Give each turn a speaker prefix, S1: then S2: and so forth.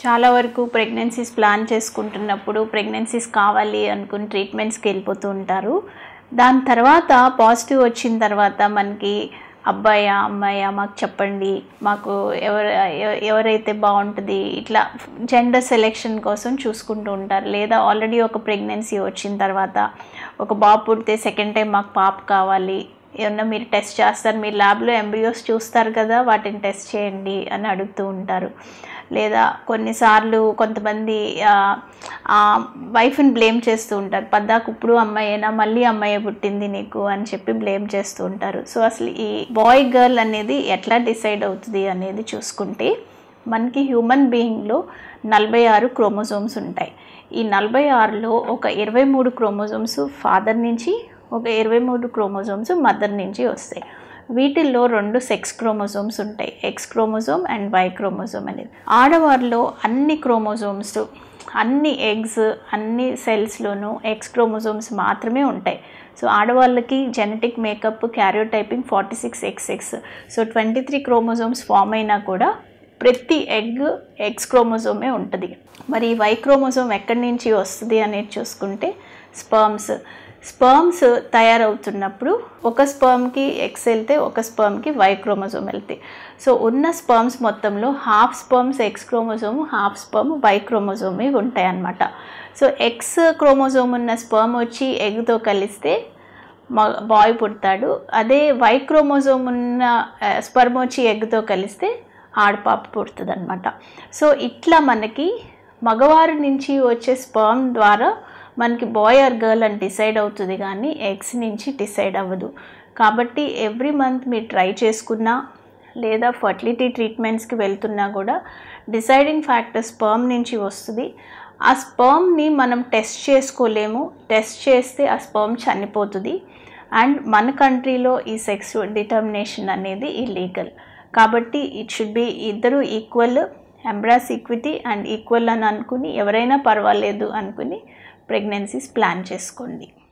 S1: చాలా వరకు pregnancies plan చేసుకుంటున్నప్పుడు ప్రెగ్నెన్సీస్ కావాలి అనుకుని ట్రీట్మెంట్స్కి వెళ్ళిపోతూ ఉంటారు. దాని తర్వాత పాజిటివ్ వచ్చిన తర్వాత మనకి అబ్బాయా అమ్మాయా మాకు చెప్పండి, మాకు ఎవరైతే బాగుంటుంది, ఇట్లా జెండర్ సెలెక్షన్ కోసం చూసుకుంటూ ఉంటారు. లేదా ఆల్రెడీ ఒక ప్రెగ్నెన్సీ వచ్చిన తర్వాత ఒక బాబు పుడితే సెకండ్ టైం మాకు పాప కావాలి, ఏమన్నా మీరు టెస్ట్ చేస్తారు, మీరు ల్యాబ్లో ఎంబ్రియోస్ చూస్తారు కదా, వాటిని టెస్ట్ చేయండి అని అడుగుతూ ఉంటారు. లేదా కొన్నిసార్లు కొంతమంది వైఫ్ని బ్లేమ్ చేస్తూ ఉంటారు, పద్దాకు ఇప్పుడు అమ్మాయేనా, మళ్ళీ అమ్మాయి పుట్టింది నీకు అని చెప్పి బ్లేమ్ చేస్తూ ఉంటారు. సో అసలు ఈ బాయ్ గర్ల్ అనేది ఎట్లా డిసైడ్ అవుతుంది అనేది చూసుకుంటే మనకి హ్యూమన్ బీయింగ్లో 46 క్రోమోజోమ్స్ ఉంటాయి. ఈ 46లో ఒక 23 క్రోమోజోమ్స్ ఫాదర్ నుంచి, ఒక 23 క్రోమోజోమ్స్ మదర్ నుంచి వస్తాయి. వీటిల్లో 2 సెక్స్ క్రోమోజోమ్స్ ఉంటాయి, X chromosome and Y chromosome అనేది. ఆడవారిలో అన్ని క్రోమోజోమ్స్, అన్ని ఎగ్స్, అన్ని సెల్స్లోనూ ఎక్స్ క్రోమోజోమ్స్ మాత్రమే ఉంటాయి. సో ఆడవాళ్ళకి genetic makeup karyotyping 46XX. So 23 chromosomes form అయినా కూడా ప్రతి ఎగ్ ఎక్స్ క్రోమోజోమే ఉంటుంది. మరి వై క్రోమోజోమ్ ఎక్కడి నుంచి వస్తుంది అనేది చూసుకుంటే స్పర్మ్స్ తయారవుతున్నప్పుడు ఒక స్పర్మ్కి ఎక్స్ వెళ్తే ఒక స్పర్మ్కి వై క్రోమోజోమ్ వెళ్తాయి. సో ఉన్న స్పర్మ్స్ మొత్తంలో half sperms X chromosome, half sperm Y క్రోమోజోమే ఉంటాయి అన్నమాట. సో ఎక్స్ క్రోమోజోమ్ ఉన్న స్పర్మ్ వచ్చి ఎగ్తో కలిస్తే బాయ్ పుడతాడు. అదే వై క్రోమోజోమ్ ఉన్న స్పర్మ్ వచ్చి ఎగ్తో కలిస్తే ఆడపాప పుడుతుంది అనమాట. సో ఇట్లా మనకి మగవారి నుంచి వచ్చే స్పర్మ్ ద్వారా మనకి బాయ్ ఆర్ గర్ల్ అని డిసైడ్ అవుతుంది, కానీ ఎగ్స్ నుంచి డిసైడ్ అవ్వదు. కాబట్టి ఎవ్రీ మంత్ మీరు ట్రై చేసుకున్నా లేదా ఫర్టిలిటీ ట్రీట్మెంట్స్కి వెళ్తున్నా కూడా డిసైడింగ్ ఫ్యాక్టర్ స్పర్మ్ నుంచి వస్తుంది. ఆ స్పర్మ్ని మనం టెస్ట్ చేసుకోలేము, టెస్ట్ చేస్తే ఆ స్పర్మ్ చనిపోతుంది. అండ్ మన కంట్రీలో ఈ సెక్స్ డిటర్మినేషన్ అనేది ఇల్లీగల్. కాబట్టి ఇట్ షుడ్ బి ఇద్దరు equal, embrace equity and equal అని అనుకుని ఎవరైనా పర్వాలేదు అనుకుని ప్రెగ్నెన్సీస్ ప్లాన్ చేసుకోండి.